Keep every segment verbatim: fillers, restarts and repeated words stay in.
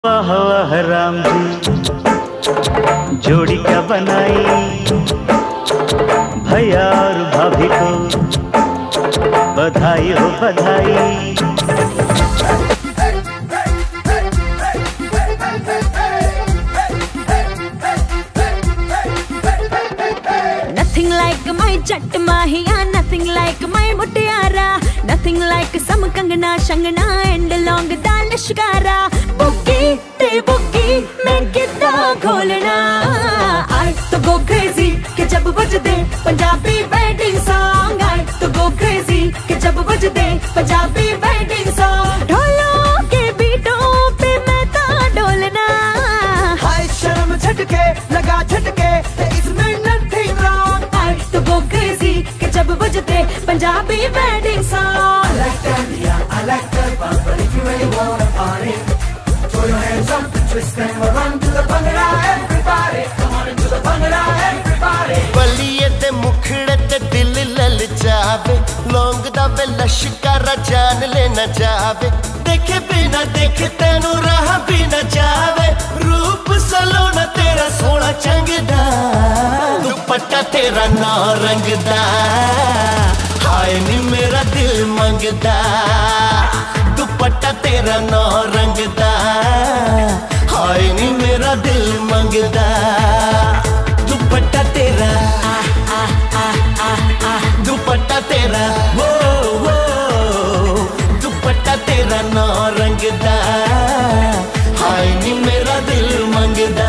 वाह वाह राम जी जोड़ी क्या बनाई भैया और भाभी को बधाई हो बधाई। Nothing like my jatt mahiya, nothing like my mutiara, nothing like some kangna shangna and long dal shikara. Boogie te boogie main kidda kholna, I to go crazy ke jab bajde Punjabi wedding song. I to go crazy ke jab bajde Punjabi wedding song. ढोलों के बीटों पे मैं ता डोलना, हाय शर्म झटके लगा झटके इसमें nothing wrong. I to go crazy ke jab bajde Punjabi wedding song. I like that, yeah, I like that bump, but if you really wanna party, throw your hands up and twist them around to the bhangra, everybody. Come on into the bhangra, everybody. बलिए ते मुखड़े ते दिल ललचावे, लौंग दा वे लश्कारा जान लेना जावे, देखे बिना देखे तेनू राह भी न जावे, रूप सलोना तेरा सोना चंगदा, दुपट्टा तेरा नौ रंगदा, हाय नी मेरा दिल मंगदा, दुपट्टा तेरा नौ रंगदा, हाय नी मेरा दिल मंगदा, दुपट्टा तेरा आ आ आ आ आ दुपट्टा तेरा वो वो दुपट्टा तेरा नौ रंगदा, हाय नी मेरा दिल मंगदा।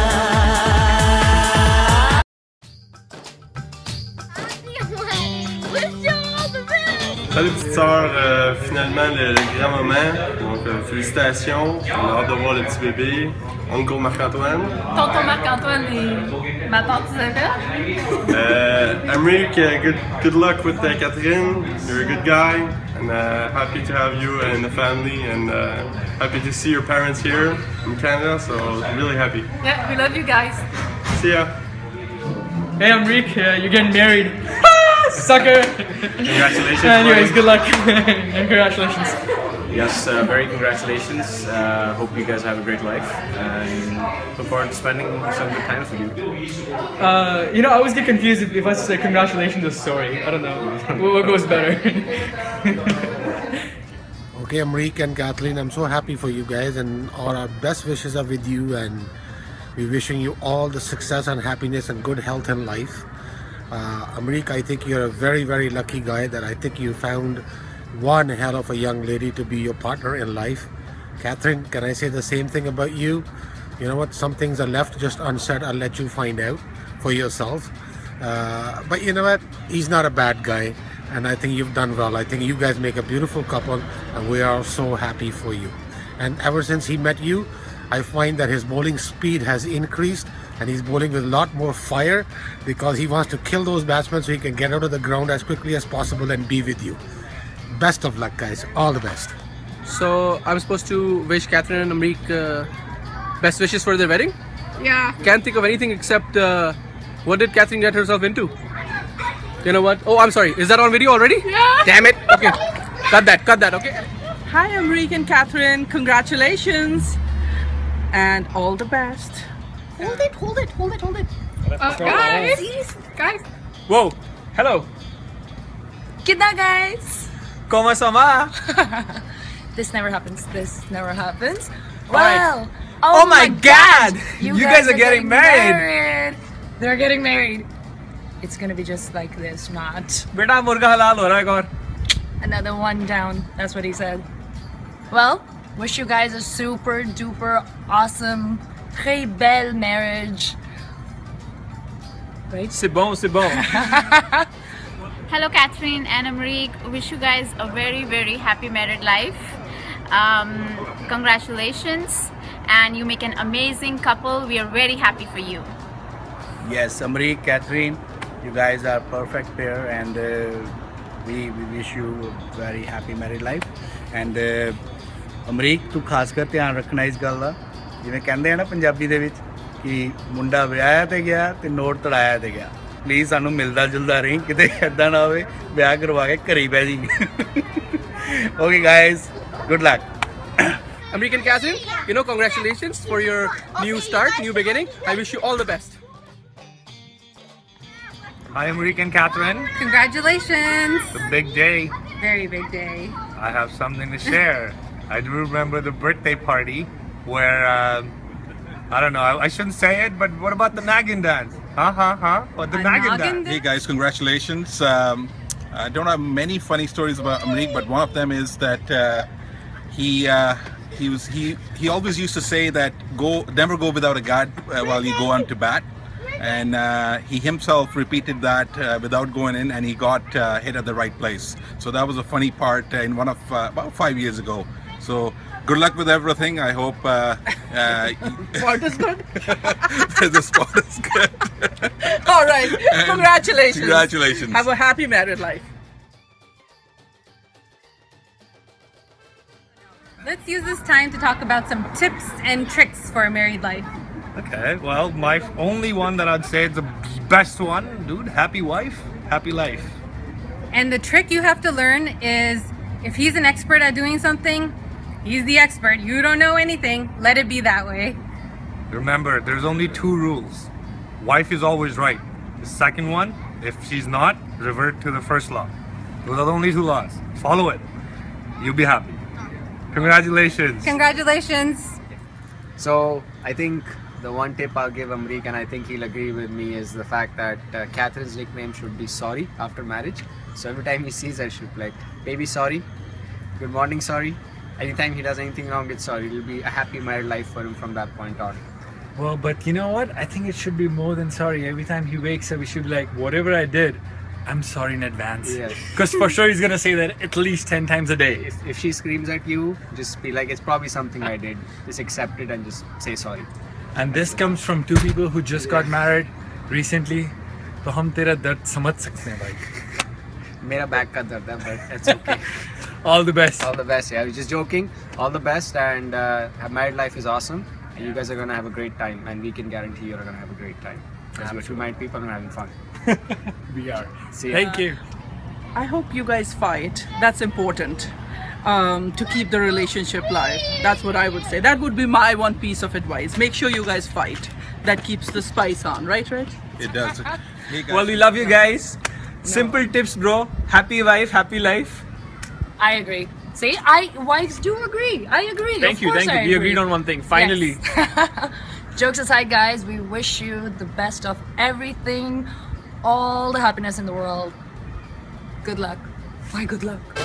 Salut petite sœur, euh, finalement le, le grand moment, donc euh, félicitations, on a hâte de voir le petit bébé, oncle Marc-Antoine. Tonton Marc-Antoine et ma tante Isabelle. Uh, Amrik, uh, good, good luck with uh, Catherine, you're a good guy, and uh, happy to have you in the family, and uh, happy to see your parents here in Canada, so really happy. Yeah, we love you guys. See ya! Hey, I'm Reek. Uh, you're getting married. Sucker! Congratulations! Anyways, good luck and congratulations. Yes, uh, very congratulations. Uh, hope you guys have a great life and look forward to spending some good times with you. Uh, you know, I always get confused if, if I say congratulations or sorry. I don't know. what, what goes better? Okay, Amrik and Kathleen, I'm so happy for you guys, and all our best wishes are with you, and we're wishing you all the success and happiness and good health in life. Uh, Amrik, I think you're a very, very lucky guy that I think you found one hell of a young lady to be your partner in life. Catherine, can I say the same thing about you? You know what, some things are left just unsaid. I'll let you find out for yourself. Uh, but you know what, he's not a bad guy, and I think you've done well. I think you guys make a beautiful couple, and we are so happy for you. And ever since he met you, I find that his bowling speed has increased, and he's bowling with a lot more fire because he wants to kill those batsmen so he can get out of the ground as quickly as possible and be with you. Best of luck, guys. All the best. So I'm supposed to wish Catherine and Amrik uh, best wishes for their wedding? Yeah. Can't think of anything except uh, what did Catherine get herself into? You know what? Oh, I'm sorry. Is that on video already? Yeah. Damn it. Okay. Cut that. Cut that. Okay. Hi, Amrik and Catherine. Congratulations and all the best. Hold it, hold it, hold it, hold it. Uh, guys, guys. Whoa. Hello. Kidda, guys. ¿Cómo sama? This never happens. This never happens. Right. Well, Oh my God! You guys are getting married. married. They're getting married. It's gonna be just like this, not बेटा मुर्गा हलाल हो रहा है और another one down. That's what he said. Well, wish you guys a super duper awesome, très belle marriage. Right? C'est bon, c'est bon. Hello Catherine and Amrik, wish you guys a very very happy married life. Um, congratulations, and you make an amazing couple. We are very happy for you. Yes, Amrik, Catherine, you guys are perfect pair, and uh, we, we wish you a very happy married life. And uh, Amrik, तू खासकर ध्यान रखना इस गल दा, जिवें कहंदे हैं ना पंजाबी दे विच कि मुंडा विआहया ते गया ते नोट तड़ाया ते गया. प्लीज़ सानू मिलदा जुलदा रही, किते इदां ना होवे विआह करवा के घरे ही बह जी. Okay guys, good luck. Amrik and Catherine, you know, congratulations for your new start, new beginning. I wish you all the best. Hi, Amrik and Catherine. Congratulations. It's a big day. Very big day. I have something to share. I do remember the birthday party where, uh, I don't know, I, I shouldn't say it, but what about the Naggin dance? Huh, huh, huh? What the A Naggin Naggin dance? Hey guys, congratulations. Um, I don't have many funny stories about Amrik, but one of them is that uh, he uh, he was he he always used to say that go never go without a guard uh, while you go on to bat, and uh, he himself repeated that uh, without going in, and he got uh, hit at the right place. So that was a funny part in one of uh, about five years ago. So good luck with everything. I hope uh, uh, sport is good. the sport is good. All right. And Congratulations. Congratulations. Have a happy married life. Let's use this time to talk about some tips and tricks for a married life. Okay, well, my f- only one that I'd say is the best one, dude. Happy wife, happy life. And the trick you have to learn is if he's an expert at doing something, he's the expert. You don't know anything. Let it be that way. Remember, there's only two rules. Wife is always right. The second one, if she's not, revert to the first law. Those are the only two laws. Follow it. You'll be happy. Congratulations. Congratulations. So I think the one tip I'll give Amrik, and I think he'll agree with me, is the fact that uh, Catherine's nickname should be Sorry after marriage. So every time he sees her, she'll be like, baby, sorry. Good morning, sorry. Anytime he does anything wrong, it's sorry. It'll be a happy married life for him from that point on. Well, but you know what? I think it should be more than sorry. Every time he wakes up, he should be like, whatever I did, I'm sorry in advance. Yes. Because for sure he's gonna say that at least ten times a day. If, if she screams at you, just be like, it's probably something I did. Just accept it and just say sorry. And this comes from two people who just got married recently. तो हम तेरा दर्द समझ सकते हैं भाई. मेरा back का दर्द है, but it's okay. All the best. All the best. Yeah, I was just joking. All the best, and uh, married life is awesome. And you guys are gonna have a great time, and we can guarantee you're gonna have a great time. Because we're two married people and we're having fun. We are. See ya. Thank you. I hope you guys fight. That's important. Um, to keep the relationship live. That's what I would say. That would be my one piece of advice. Make sure you guys fight. That keeps the spice on, right, right? It does. Hey guys. Well, we love you guys. Simple tips, bro. Happy wife, happy life. I agree. See, I wives do agree. I agree. Thank Of you, course thank you. I We agree. agreed on one thing. Finally. Yes. Jokes aside, guys, we wish you the best of everything, all the happiness in the world. Good luck. Why good luck?